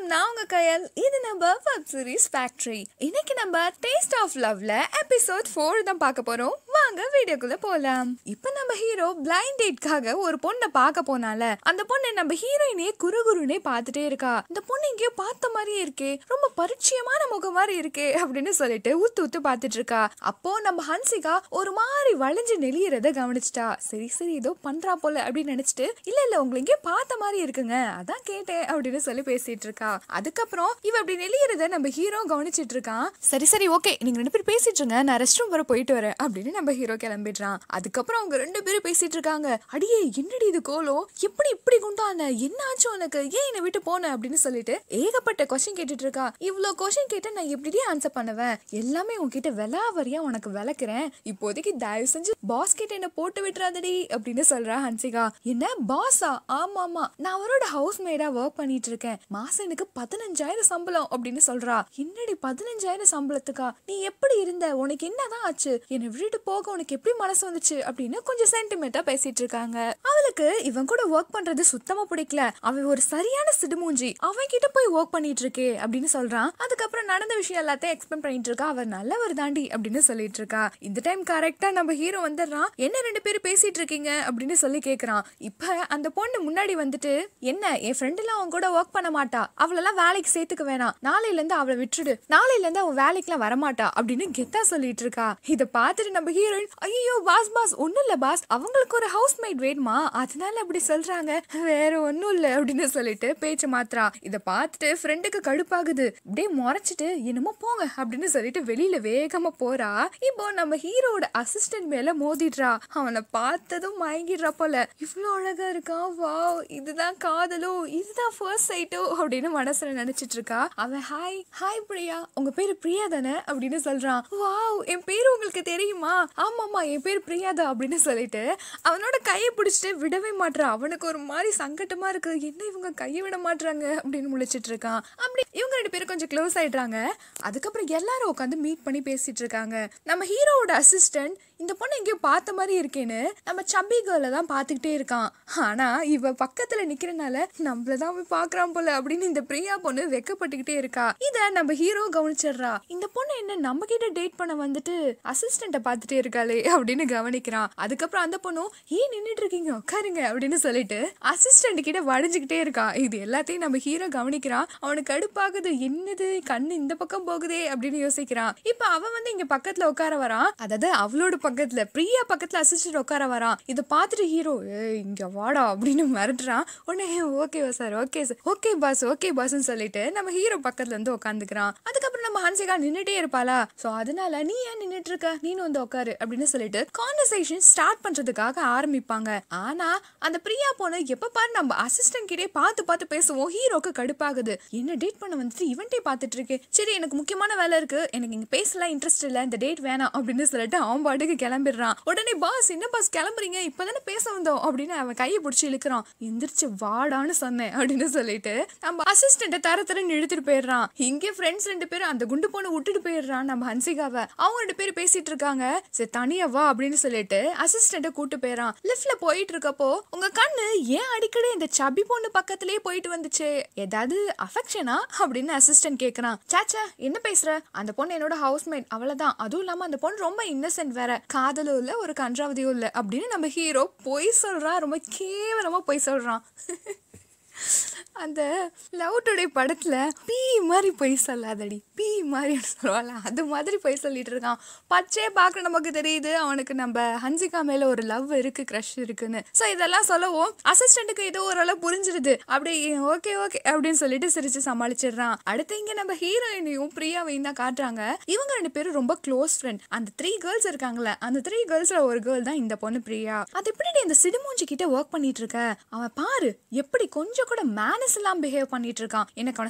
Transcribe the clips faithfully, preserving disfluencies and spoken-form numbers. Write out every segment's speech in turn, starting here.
நான் உங்க கையல். இது நம்ம வெப் சீரிஸ் ஃபேக்டரி. இன்னைக்கு நம்ம டேஸ்ட் ஆஃப் லவ்ல எபிசோட் ஃபோர் தான் பார்க்க போறோம். வாங்க வீடியோக்குள்ள போலாம். இப்போ நம்ம ஹீரோ பிளைண்ட் டேட்காக ஒரு பொண்ணை பார்க்க போனால அந்த பொண்ணை நம்ம ஹீரோயினே குறுகுறுனே பார்த்துட்டே இருக்கா. இந்த பொண்ணு எங்கேயோ பார்த்த மாதிரியே இருக்கே, ரொம்ப பரிச்சயமான முகம் மாதிரி இருக்கே அப்படின்னு சொல்லிட்டு உத்து உத்து பார்த்துட்டு இருக்கா. அப்போ நம்ம ஹன்சிகா ஒரு மாதிரி வளைஞ்சு நெளியறத கவனிச்சிட்டா. சரி சரி ஏதோ பண்றா போல அப்படின்னு நினைச்சிட்டு இல்ல இல்ல உங்களை எங்கேயோ பார்த்த மாதிரி இருக்குங்க அதான் கேட்டேன் அப்படின்னு சொல்லி பேசிட்டு இருக்கா. அதுக்கப்புறம் இவ அப்படி நெளியறத நம்ம ஹீரோ கவனிச்சிட்டு இருக்கான். சரி சரி ஓகே நீங்க ரெண்டு பேரும் பேசிட்டு இருங்க, நான் ரெஸ்ட் ரூம் வர போயிட்டு வரேன் அப்படின்னு நம்ம ஹீரோ கிளம்பிடுறான். அதுக்கப்புறம் அவங்க ரெண்டு பேரும் பேசிட்டு இருக்காங்க. அடியே என்னடி இது கோலோ, எப்படி இப்படி குண்டான, என்ன ஆச்சு உனக்கு, ஏன் என்னை விட்டு போன அப்படின்னு சொல்லிட்டு ஏகப்பட்ட கொஸ்டின் கேட்டுட்டு இருக்கா. இவ்வளவு கொஸ்டின் கேட்ட நான் எப்படி ஆன்சர் பண்ணுவேன், எல்லாமே உன்கிட்ட விலாவரியா உனக்கு விளக்குறேன், இப்போதைக்கு தயவு செஞ்சு பாஸ் கிட்ட என்ன போட்டு விட்டுறாதடி அப்படின்னு சொல்றா ஹன்சிகா. என்ன பாஸா? ஆமா ஆமா நான் அவரோட ஹவுஸ் மேடா ஒர்க் பண்ணிட்டு இருக்கேன், மாசம் எனக்கு பதினஞ்சாயிரம் சம்பளம் அப்படின்னு சொல்றா. என்னடி பதினஞ்சாயிரம் சம்பளத்துக்கா, நீ எப்படி இருந்த, உனக்கு என்னதான் ஆச்சு, என்னை விட்டுட்டு போக உனக்கு எப்படி மனசு வந்துச்சு அப்படின்னு கொஞ்சம் சென்டிமெண்டா பேசிட்டு இருக்காங்க. அவளுக்கு இவன் கூட ஒர்க் பண்றது சுத்தமா பிடிக்கல, அவன் ஒரு சரியான சிடுமூஞ்சி, அவன் கிட்ட போய் ஒர்க் பண்ணிட்டு இருக்கே அப்படின்னு சொல்றான். அதுக்கப்புறம் நடந்த விஷயம் எல்லாத்தையும் எக்ஸ்பிளைன் பண்ணிட்டு இருக்கா. அவர் நல்லவர் தாண்டி அப்படின்னு சொல்லிட்டு இருக்கா. இந்த டைம் கரெக்டா நம்ம ஹீரோ வந்துடுறான். என்ன ரெண்டு பேரும் பேசிட்டு இருக்கீங்க அப்படின்னு சொல்லி கேக்குறான். இப்ப அந்த பொண்ணு முன்னாடி வந்துட்டு என்ன என் ஃப்ரெண்ட் எல்லாம் அவன் கூட ஒர்க் பண்ண மாட்டா, அவளெல்லாம் வேலைக்கு சேர்த்துக்க வேணாம், நாளையில இருந்து அவளை விட்டுடு, நாளையில இருந்து அவன் வேலைக்கு எல்லாம் வரமாட்டா அப்படின்னு கெத்தா சொல்லிட்டு இருக்கா. இத பாத்துட்டு நம்ம ஹீரோயின் ஐயோ பாஸ் பாஸ் ஒண்ணும் இல்ல பாஸ், அவங்களுக்கு ஒரு ஹவுஸ் மேட் வேணுமா அதனால அப்படி சொல்றாங்க, வேற ஒண்ணும் இல்ல அப்படின்னு சொல்லிட்டு பேச்சு மாத்திரா. இத பாத்துட்டு ஃப்ரெண்டுக்கு கடுப்பாகுது, அப்படியே முறைச்சிட்டு என்னமோ போங்க அப்படின்னு சொல்லிட்டு வெளியில வேகமா போறா. இப்போ நம்ம ஹீரோட அசிஸ்டன்ட் மேல மோதிடுறா. அவனை பார்த்ததும் மயங்கிடுறா போல, இவ்வளவு அழகா இருக்கான், வாவ் இதுதான் காதலோ, இதுதான் ஃபர்ஸ்ட் சைட்டோ அப்படின்னு மனசுல நினைச்சிட்டு இருக்கா. அவன் ஹாய் ஹாய் பிரியா, உங்க பேரு பிரியா தானே அப்படின்னு சொல்றான். வாவ் என் பேரு உங்களுக்கு தெரியுமா? ஆமாமா என் பேரு பிரியாதா அப்படின்னு சொல்லிட்டு அவனோட கையை பிடிச்சிட்டு விடவே மாட்டான். அவனுக்கு ஒரு மாதிரி சங்கட்டமா இருக்கு, என்ன இவங்க கையை விட மாட்டாங்க அப்படின்னு முழிச்சிட்டு இருக்கான். அப்படி இவங்க ரெண்டு பேரும் கொஞ்சம் க்ளோஸ் ஆயிடுறாங்க. அதுக்கப்புறம் எல்லாரும் உட்காந்து மீட் பண்ணி பேசிட்டு இருக்காங்க. நம்ம ஹீரோவோட அசிஸ்டன்ட் இந்த பொண்ணு எங்கேயோ பார்த்த மாதிரி இருக்கேன்னு நம்ம சப்பி கேர்ல தான் பார்த்துக்கிட்டே இருக்கான். ஆனா இவ பக்கத்துல நிக்கிறனால நம்மளதான் போய் பாக்குறான் போல அப்படின்னு இந்த பிரியா பொண்ணு வெக்கப்பட்டுக்கிட்டே இருக்கா. இத நம்ம ஹீரோ கவனிச்சிடுறா. இந்த பொண்ணு என்ன நம்ம கிட்ட டேட் பண்ண வந்துட்டு அசிஸ்டண்ட பாத்துட்டே இருக்காளே அப்படின்னு கவனிக்கிறான். அதுக்கப்புறம் அந்த பொண்ணும் ஏன் நின்றுட்டு இருக்கீங்க உட்காருங்க அப்படின்னு சொல்லிட்டு அசிஸ்டன்ட் கிட்ட வடிஞ்சுக்கிட்டே இருக்கா. இது எல்லாத்தையும் நம்ம ஹீரோ கவனிக்கிறான். அவனுக்கு கடுப்பாகுது, என்னது கண்ணு இந்த பக்கம் போகுதே அப்படின்னு யோசிக்கிறான். இப்ப அவன் வந்து இங்க பக்கத்துல உட்கார வரான், அதாவது அவளோட பக்கத்துல பிரியா பக்கத்துல அசிஸ்டன்ட் உட்கார வரான். இதை பார்த்துட்டு ஹீரோ இங்க வாடா அப்படின்னு மிரட்டுறான். உடனே okay sir okay sir okay boss okay பாஸ்ன்னு சொல்லிட்டு நம்ம ஹீரோ பக்கத்துல இருந்து உட்காந்துக்கிறான். அதுக்கப்புறம் நம்ம ஹன்சிகா நின்னுட்டே இருப்பாளா, சோ அதனால நீ ஏன் நின்னுட்டு இருக்க, நீனு வந்து உட்காரு அப்படின்னு சொல்லிட்டு கான்வர்சேஷன் ஸ்டார்ட் பண்றதுக்காக ஆரம்பிப்பாங்க. ஆனா அந்த பிரியா பொண்ணு எப்ப பாரு நம்ம அசிஸ்டன்ட் கிட்டே பார்த்து பார்த்து பேசுவோம். ஹீரோக்கு கடுப்பாகுது, என்ன டேட் பண்ண வந்துட்டு இவன்ட்டே பார்த்துட்டு இருக்கு, சரி எனக்கு முக்கியமான வேலை இருக்கு, எனக்கு இங்க பேசலாம் இன்ட்ரெஸ்ட் இல்ல, இந்த டேட் வேணாம் அப்படின்னு சொல்லிட்டு அவன் பாட்டுக்கு கிளம்பிடுறான். உடனே பாஸ் என்ன பாஸ் கிளம்புறீங்க, இப்பதானே பேச வந்தோம் அப்படின்னு அவன் கையை பிடிச்சி இழுக்கிறான். எந்திரிச்சு வாடான்னு சொன்னேன் அப்படின்னு சொல்லிட்டு நம்ம அசிஸ்டன்ட தர தரன்னு இழுத்துட்டு போயிடுறான். இங்கே ஃப்ரெண்ட்ஸ் ரெண்டு பேரும் அந்த குண்டு பொண்ணு விட்டுட்டு போயிடுறான் நம்ம ஹன்சிகாவை. அவங்க ரெண்டு பேரும் பேசிட்டு இருக்காங்க. சரி தனியா வா அப்படின்னு சொல்லிட்டு அசிஸ்டன்ட கூட்டு போயிடறான். லிஃப்ட்ல போயிட்டு இருக்கப்போ உங்க கண்ணு ஏன் அடிக்கடி இந்த சபி பொண்ணு பக்கத்திலேயே போயிட்டு வந்துச்சு, ஏதாவது அஃபெக்ஷனா அப்படின்னு அசிஸ்டன்ட் கேக்குறான். சாச்சா என்ன பேசுற, அந்த பொண்ணு என்னோட ஹவுஸ்மேட் அவ்வளவுதான், அதுவும் இல்லாம அந்த பொண்ணு ரொம்ப இன்னசென்ட் வேற, காதலும் இல்ல ஒரு கன்றாவதியும் இல்ல அப்படின்னு நம்ம ஹீரோ பொய் சொல்றான். ரொம்ப கேவலமா பொய் சொல்றான். அந்த லவ் டுடே படத்துல பீ மாதிரி பொய் சொல்லாதடி, பீ மாதிரி சொல்லுவாள், அது மாதிரி பொய் சொல்லிட்டு இருக்கான். பச்சையே பார்க்க நமக்கு தெரியுது அவனுக்கு நம்ம ஹன்சிகா மேல ஒரு லவ் இருக்கு, க்ரஷ் இருக்குன்னு. ஸோ இதெல்லாம் சொல்லவும் அசிஸ்டன்ட்டுக்கு ஏதோ ஓரளவு புரிஞ்சிருது. அப்படி ஓகே ஓகே அப்படின்னு சொல்லிட்டு சிரிச்சு சமாளிச்சிடுறான். அடுத்து இங்க நம்ம ஹீரோயினையும் பிரியாவையும் தான் காட்டுறாங்க. இவங்க ரெண்டு பேரும் ரொம்ப க்ளோஸ் ஃப்ரெண்ட். அந்த த்ரீ கேர்ள்ஸ் இருக்காங்களே, அந்த த்ரீ கேர்ள்ஸ்ல ஒரு கேர்ள் தான் இந்த பொண்ணு பிரியா. அது எப்படி இந்த சிடுமூஞ்சி கிட்ட ஒர்க் பண்ணிட்டு இருக்க, அவன் பாரு எப்படி கொஞ்சம் கூட மேனஸ் எல்லாம் பிஹேவ் பண்ணிட்டு இருக்கான், எனக்கு அவனை சுத்தமா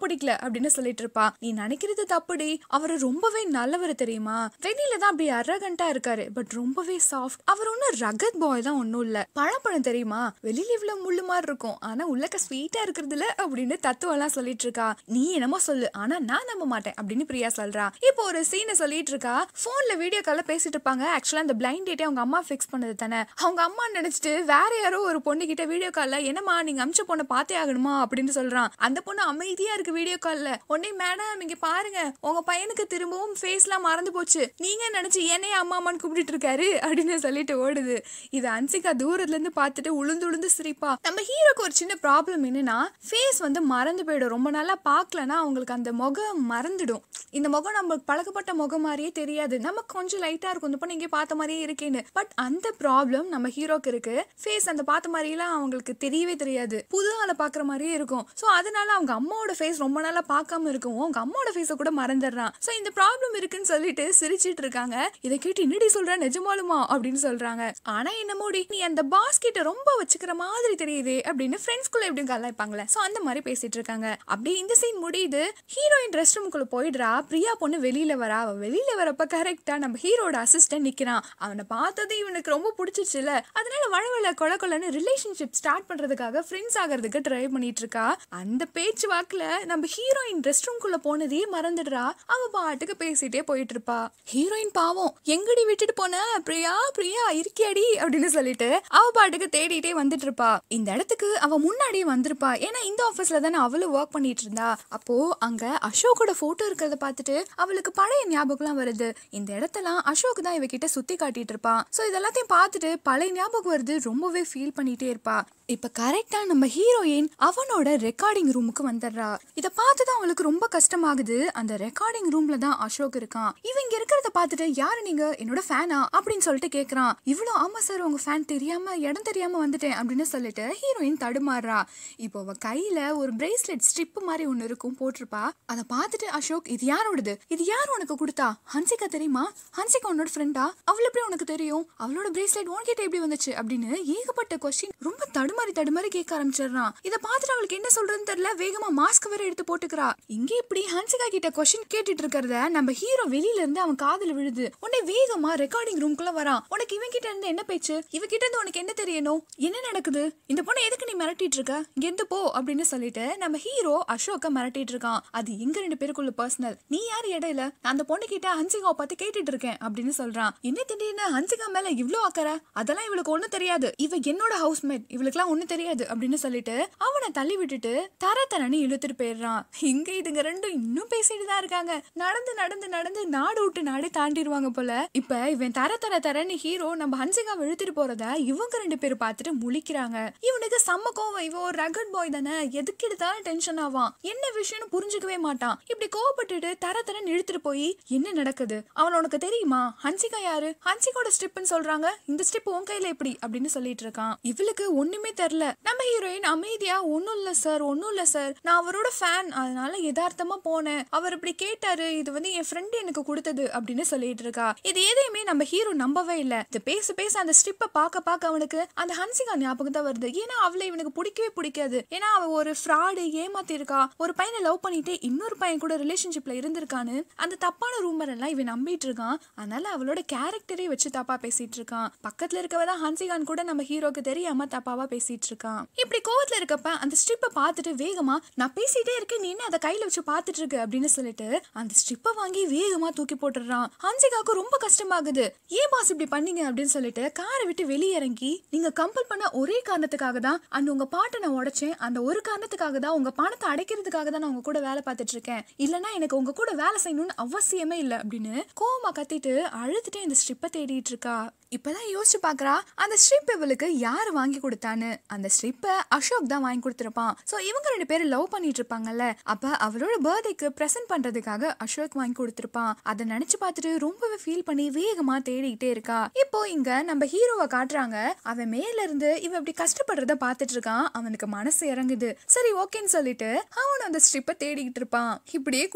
பிடிக்கல அப்படின்னு சொல்லிட்டு இருப்பா. நீ நினைக்கிறது தப்புடி, அவரு ரொம்பவே நல்லவர் தெரியுமா, வெளியில தான் அப்படி அரகண்டா இருக்காரு, பட் ரொம்பவே சாஃப்ட். அவர் ஒன்னும் ரகத் பாய் தான் ஒன்னும் இல்ல. பழப்பழம் தெரியுமா, வெளியில இவ்வளவு முள்ளு மாதிரி இருக்கும், ஆனா உள்ளக்க ஸ்வீட்டா இருக்கிறதுல அப்படின்னு தத்துவம் எல்லாம் சொல்லிட்டு இருக்கா. நீ என்னமோ சொல்லு, ஆனா நான் நம்ப மாட்டேன் அப்படின்னு பிரியா சொல்றா. இப்போ ஒரு சீனை சொல்லிட்டு இருக்கா. போன்ல வீடியோ கால்ல பேசிட்டு இருப்பாங்க. ஆக்சுவலா அந்த பிளைண்ட் டேட்டே அவங்க அம்மா பிக்ஸ் பண்ணது தானே. அவங்க அம்மா நினைச்சிட்டு வேற யாரோ ஒரு பொண்ணு கிட்ட வீடியோ கால்ல என்னமா நீங்க அமிச்ச பொண்ணை பார்த்தே ஆகணுமா அப்படின்னு சொல்றான். அந்த பொண்ணு அமைதியா இருக்கு வீடியோ கால்ல. உடனே மேடம் இங்க பாருங்க, உங்க பையனுக்கு திரும்பவும் ஃபேஸ் எல்லாம் மறந்து போச்சு, நீங்க நினைச்சு என்னைய அம்மா அம்மான்னு கூப்பிட்டு இருக்காரு அப்படின்னு சொல்லிட்டு ஓடுது. இது அன்சிகா தூரத்துல இருந்து பார்த்துட்டு உளுந்து உளுந்து சிரிப்பா. நம்ம ஹீரோக்கு ஒரு சின்ன ப்ராப்ளம் என்னன்னா, ஃபேஸ் வந்து மறந்து போயிடும். ரொம்ப நாளா பார்க்கலன்னா அவங்களுக்கு அந்த முகம் மறந்துடும். இந்த முகம் நம்மளுக்கு பழக்கப்பட்ட முகம் மாதிரியே தெரியாது, நமக்கு கொஞ்சம் லைட்டா இருக்கும், இந்த பொண்ணு இங்கே பார்த்த மாதிரியே இருக்கேன்னு. பட் அந்த ப்ராப்ளம் நம்ம ஹீரோக்கு இருக்கு. ஃபேஸ் அந்த பார்த்த மாதிரிலாம் அவங்களுக்கு தெரியவே தெரியாது, புது ஆளை பார்க்குற மாதிரியே இருக்கும். ஸோ அதனால அவங்க அம்மாவோட ஃபேஸ் ரொம்ப நாளா பார்க்காம இருக்கும், அவங்க அம்மாவோட ஃபேஸை கூட மறந்துடுறான். ஸோ இந்த ப்ராப்ளம் இருக்குன்னு சொல்லிட்டு சிரிச்சிட்டு இருக்காங்க. இதை கேட்டு என்னடி சொல்ற, நிஜமாலுமா அப்படின்னு சொல்றாங்க. ஆனா என்னமோடி நீ அந்த பாஸ் கிட்ட ரொம்ப வச்சுக்கிற மாதிரி தெரியுது அப்படின்னு ஃப்ரெண்ட்ஸ்குள்ள எப்படி கலாய்ப்பாங்களே, ஸோ அந்த மாதிரி பேசிட்டு இருக்காங்க. அப்படியே இந்த சீன் முடியுது. ஹீரோயின் ரெஸ்ட் ரூமுக்குள்ள போயிடுறா. பிரியா பொண்ணு வெளியில வரா. அவ வெளியில வரப்ப கரெக்டா நம்ம ஹீரோட அசிஸ்டன்ட் நிக்கிறான். அவனை பார்த்தது இவனுக்கு ரொம்ப பிடிச்சிச்சுல, அதனால வளவள கொல கொலன்னு ரிலேஷன்ஷிப் ஸ்டார்ட் பண்றதுக்காக ஃப்ரெண்ட்ஸ் ஆகிறதுக்கு ட்ரை பண்ணிட்டு இருக்கா. அந்த பேச்சு வாக்குல நம்ம ஹீரோயின் ரெஸ்ட் ரூம்குள்ள போனதே மறந்துடுறா. அவ பாட்டுக்கு பேசிட்டே போயிட்டு இருப்பா. ஹீரோயின் பாவம், எங்கடி விட்டுட்டு போன, பிரியா பிரியா இருக்கியாடி அப்படின்னு சொல்லிட்டு அவ பாட்டுக்கு தேடிட்டே வந்துட்டு இருப்பா. இந்த இடத்துக்கு அவ முன்னாடியே வந்திருப்பா, ஏன்னா இந்த ஆபீஸ்ல தானே அவளும் ஒர்க் பண்ணிட்டு இருந்தா. அப்போ அங்க அசோக்கோட போட்டோ இருக்கிறத பார்த்துட்டு அவளுக்கு பழைய ஞாபகம்லாம் வருது. இந்த இடத்தெல்லாம் அசோக் தான் இவகிட்ட சுத்தி காட்டிட்டு இருப்பான். சோ இதெல்லாத்தையும் பார்த்துட்டு பழைய ஞாபகம் வருது, ரொம்பவே ஃபீல் பண்ணிட்டே இருப்பா. இப்ப கரெக்டா நம்ம ஹீரோயின் அவனோட ரெக்கார்டிங் ரூமுக்கு வந்துடுறா. இத பார்த்துதான் அவளுக்கு ரொம்ப கஷ்டமாகுது. அந்த ரெக்கார்டிங் ரூம்ல தான் அசோக் இருக்கான். இவங்க இருக்கிறத பார்த்துட்டு யாரு நீங்க, என்னோட ஃபேனா அப்படின்னு சொல்லிட்டு கேக்குறான். இவ்வளவு ஆமா சார் உங்க ஃபேன், தெரியாம இடம் தெரியாம வந்துட்டேன் அப்படின்னு சொல்லிட்டு ஹீரோயின் தடுமாறுறா. இப்போ அவ கையில ஒரு பிரேஸ்லெட் ஸ்ட்ரிப் மாதிரி ஒண்ணு இருக்கும் போட்டிருப்பா. அதை பார்த்துட்டு அசோக் இது யாரோடது, இது யாரு உனக்கு கொடுத்தா, ஹன்சிகா தெரியுமா, ஹன்சிகா உன்னோட ஃப்ரெண்டா, அவள் எப்படி உனக்கு தெரியும், அவளோட பிரேஸ்லெட் உன்கிட்ட எப்படி வந்துச்சு அப்படின்னு ஏகப்பட்ட கொஸ்டின் ரொம்ப தடுமாறி தடுமாறி கேட்க ஆரம்பிச்சிடறான். இதை பார்த்துட்டு அவளுக்கு என்ன சொல்றதுன்னு தெரியல, வேகமா மாஸ்க் வேற எடுத்து போட்டுக்கிறா. இங்க இப்படி ஹன்சிகா கிட்ட கொஸ்டின் கேட்டுட்டு இருக்கிறத நம்ம ஹீரோ வெளியில இருந்து அவன் காதுல விழுது. உடனே வேகமா ரெக்கார்டிங் ரூம்குள்ள வரான். உனக்கு இவன் கிட்ட இருந்து என்ன பேச்சு, இவகிட்ட இருந்து உனக்கு என்ன தெரியணும், என்ன நடக்குது, இந்த பொண்ணை எதுக்கு நீ மிரட்டிட்டு இருக்க, இங்க இருந்து போ அப்படின்னு சொல்லிட்டு நம்ம ஹீரோ அசோக்க மிரட்டிட்டு இருக்கான். அது எங்க ரெண்டு பேருக்குள்ள பர்சனல், நீ யார் இடையில, நான் அந்த பொண்ணு கிட்ட ஹன்சிகாவை பார்த்து கேட்டுட்டு இருக்கேன் அப்படின்னு சொல்றான். என்ன திடீர்னு ஹன்சிகா மேல இவ்ளோ அக்கறை, அதெல்லாம் இவளுக்கு ஒண்ணு தெரியாது, இவ என்னோட ஹவுஸ்மேட், இவளுக்குலாம் ஒண்ணு தெரியாது அப்படின்னு சொல்லிட்டு அவனை தள்ளி விட்டுட்டு தர தரன்னு இழுத்துட்டு போயிடுறான். இங்க இதுங்க ரெண்டும் இன்னும் பேசிட்டு தான் இருக்காங்க. நடந்து நடந்து நடந்து நாடு விட்டு நாடு தாண்டிடுவாங்க போல. இப்ப இவன் தர தர தரன்னு ஹீரோ நம்ம ஹன்சிகா இழுத்துட்டு போறத இவங்க ரெண்டு பேரும் பார்த்துட்டு முழிக்கிறாங்க. இவனுக்கு செம்ம கோவம், இவன் ஒரு ரகட் பாய் தானே, எதுக்கு எடுத்தாலும் டென்ஷன் ஆவான், என்ன விஷயம்னு புரிஞ்சுக்கவே மாட்டான். இப்படி கோவப்பட்டுட்டு தர தரன்னு இழுத்துட்டு போய் என்ன நடக்குது, அவன் உனக்கு தெரியுமா, ஹன்சிகா யாரு, ஹன்சிகாவோட ஸ்ட்ரிப்னு சொல்றாங்க, இந்த ஸ்ட்ரிப் உன் கையில எப்படி அப்படின்னு சொல்லிட்டு இருக்கான். இவளுக்கு ஒண்ணுமே தெரியல. நம்ம ஹீரோயின் அமைதியா ஒன்னும் இல்ல சார், ஒன்னும் இல்ல சார், நான் அவரோட ஃபேன், அதனால யதார்த்தமா போனேன், அவர் இப்படி கேட்டாரு, இது வந்து என் ஃப்ரெண்ட் எனக்கு கொடுத்தது அப்படின்னு சொல்லிட்டு இருக்கா. இது எதையுமே நம்ம ஹீரோ நம்பவே இல்ல. இது பேச பேச அந்த ஸ்ட்ரிப்பை பார்க்க பார்க்க அவனுக்கு அந்த ஹன்சிகா ஞாபகம் தான் வருது. ஏன்னா அவளை இவனுக்கு பிடிக்கவே பிடிக்காது. ஏன்னா அவ ஒரு ஃப்ராடு, ஏமாத்தி இருக்கா, ஒரு பையனை லவ் பண்ணிட்டு இன்னொரு பையன் கூட ரிலேஷன்ஷிப்ல இருந்திருக்கான்னு அந்த தப்பான ரூமர் எல்லாம் இவன் நம்பிட்டு இருக்கான். அதனால அவளோட கேரக்டரை வச்சு தப்பா பேசிட்டு இருக்கான். பக்கத்துல இருக்கவதான் ஹன்சிகான் கூட நம்ம ஹீரோக்கு தெரியாம தப்பாவா பேசிட்டு இருக்கான். இப்படி கோவத்துல இருக்கப்ப அந்த ஸ்ட்ரிப்பை பார்த்துட்டு வேகமா நான் பேசிட்டே இருக்கேன், நீ என்ன அதை கையில வச்சு பார்த்துட்டு இருக்கு அப்படின்னு சொல்லிட்டு அந்த ஸ்ட்ரிப்பை வாங்கி வேகமா தூக்கி போட்டுறான். ஹன்சிகாவுக்கு ரொம்ப கஷ்டமாகுது. ஏன் பாஸ் இப்படி பண்ணீங்க அப்படின்னு சொல்லிட்டு காரை விட்டு வெளியே இறங்கி, நீங்க கம்பல் பண்ண ஒரே காரணத்துக்காக தான் அந்த உங்க பாட்டை நான் உடைச்சேன், அந்த ஒரு காரணத்துக்காக தான் உங்க பணத்தை அடைக்கிறதுக்காக தான் நான் உங்க கூட வேலை பார்த்துட்டு இருக்கேன், இல்லைன்னா எனக்கு உங்க கூட வேலை செய்யணும்னு அவசியமே இல்லை அப்படின்னு கோவமா கத்திட்டு அழுதுட்டு இந்த ஸ்ட்ரிப்பை தேடிட்டு இருக்கா. இப்பதான் யோசிச்சு பாக்குறா, அந்த ஸ்ட்ரிப் இவளுக்கு யாரு வாங்கி கொடுத்தான்னு. அந்த ஸ்ட்ரிப்பை அசோக் தான் வாங்கி கொடுத்திருப்பான். சோ இவங்க ரெண்டு பேரும் லவ் பண்ணிட்டு இருப்பாங்கல்ல, அப்ப அவளோட பர்த்டேக்கு பிரசன்ட் பண்றதுக்காக அசோக் வாங்கி கொடுத்திருப்பான். அதை நினைச்சு பார்த்துட்டு ரொம்பவே ஃபீல் பண்ணி வேகமா தேடிக்கிட்டே இருக்கா. இப்போ இங்க நம்ம ஹீரோவை காட்டுறாங்க. அவன் மேல இருந்து இவன் இப்படி கஷ்டப்படுறத பாத்துட்டு இருக்கான். அவனுக்கு மனசு இறங்குது. சரி ஓகேன்னு சொல்லிட்டு அவன் அந்த ஸ்ட்ரிப்பை தேடிக்கிட்டு இருப்பான். இப்படியே குனிஞ்சுக்கிட்டு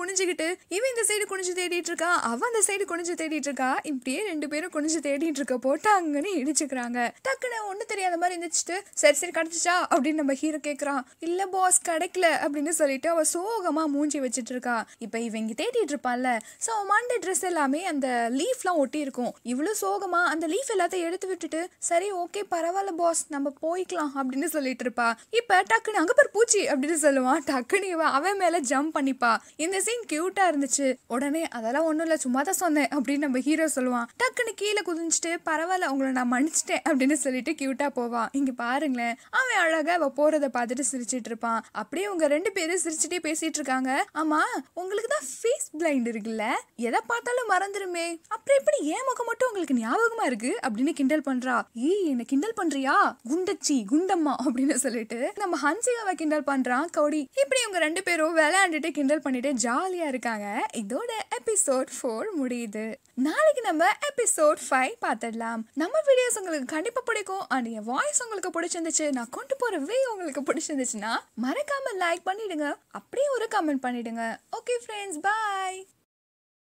இவன் இந்த சைடு குனிஞ்சு தேடிட்டு இருக்கா, அவன் அந்த சைடு குனிஞ்சு தேடிட்டு இருக்கா. இப்படியே ரெண்டு பேரும் குனிஞ்சு தேடிட்டு இருக்க போட்டு அங்கன்னு இடிச்சுக்கிறாங்க. டக்குன்னு ஒண்ணு தெரியாத மாதிரி இருந்துச்சுட்டு சரி சரி கிடைச்சிச்சா அப்படின்னு நம்ம ஹீரோ கேக்குறான். இல்ல பாஸ் கிடைக்கல அப்படின்னு சொல்லிட்டு அவ சோகமா மூஞ்சி வச்சிட்டு இருக்கா. இப்ப இவங்க தேடிட்டு இருப்பான்ல, சோ மண்ட ட்ரெஸ் எல்லாமே அந்த லீஃப்லாம் ஒட்டி இருக்கும். இவ்வளவு சோகமா அந்த லீஃப் எல்லாத்தையும் எடுத்து விட்டுட்டு சரி ஓகே பரவாயில்ல பாஸ் நம்ம போய்க்கலாம் அப்படின்னு சொல்லிட்டு இருப்பா. இப்ப டக்குன்னு அங்க பேர் பூச்சி அப்படின்னு சொல்லுவான். டக்குன்னு இவன் அவன் மேல ஜம்ப் பண்ணிப்பா. இந்த சீன் கியூட்டா இருந்துச்சு. உடனே அதெல்லாம் ஒண்ணும் இல்ல சும்மா தான் சொன்னேன் அப்படின்னு நம்ம ஹீரோ சொல்லுவான். டக்குன்னு கீழே குதிச்சுட்டு பரவாயில்ல உங்களை நான் மன்னிச்சிட்டேன் அப்படின்னு சொல்லிட்டு கியூட்டா போவான். இங்க பாருங்களேன், அவன் அழகா அவ போறத பார்த்துட்டு சிரிச்சிட்டு இருப்பான். அப்படியே உங்க ரெண்டு பேரும் சிரிச்சுட்டே பேசிட்டு இருக்காங்க. ஆமா உங்களுக்கு தான் ஃபேஸ் பிளைண்ட் இருக்குல்ல, எதை பார்த்தாலும் மறந்துருமே, அப்புறம் எப்படி ஏன் முகம் மட்டும் உங்களுக்கு ஞாபகமா இருக்கு அப்படின்னு கிண்டல் பண்றா. ஏய் என்ன கிண்டல் பண்றியா குண்டச்சி குண்டம்மா அப்படின்னு சொல்லிட்டு நம்ம ஹன்சிகாவை கிண்டல் பண்றான் கௌடி. இப்படி இவங்க ரெண்டு பேரும் விளையாண்டுட்டு கிண்டல் பண்ணிட்டு ஜாலியா இருக்காங்க. இதோட எபிசோட் ஃபோர் முடியுது. நாளைக்கு நம்ம எபிசோட் ஃபைவ் பார்த்துடலாம். நம்ம வீடியோஸ் உங்களுக்கு கண்டிப்பா பிடிக்கும். அண்ட் என் வாய்ஸ் உங்களுக்கு பிடிச்சிருந்துச்சு, நான் கொண்டு போற வே உங்களுக்கு பிடிச்சிருந்துச்சுன்னா மறக்காம லைக் பண்ணிடுங்க, அப்படியே ஒரு கமெண்ட் பண்ணிடுங்க. ஓகே ஃப்ரெண்ட்ஸ், பாய்.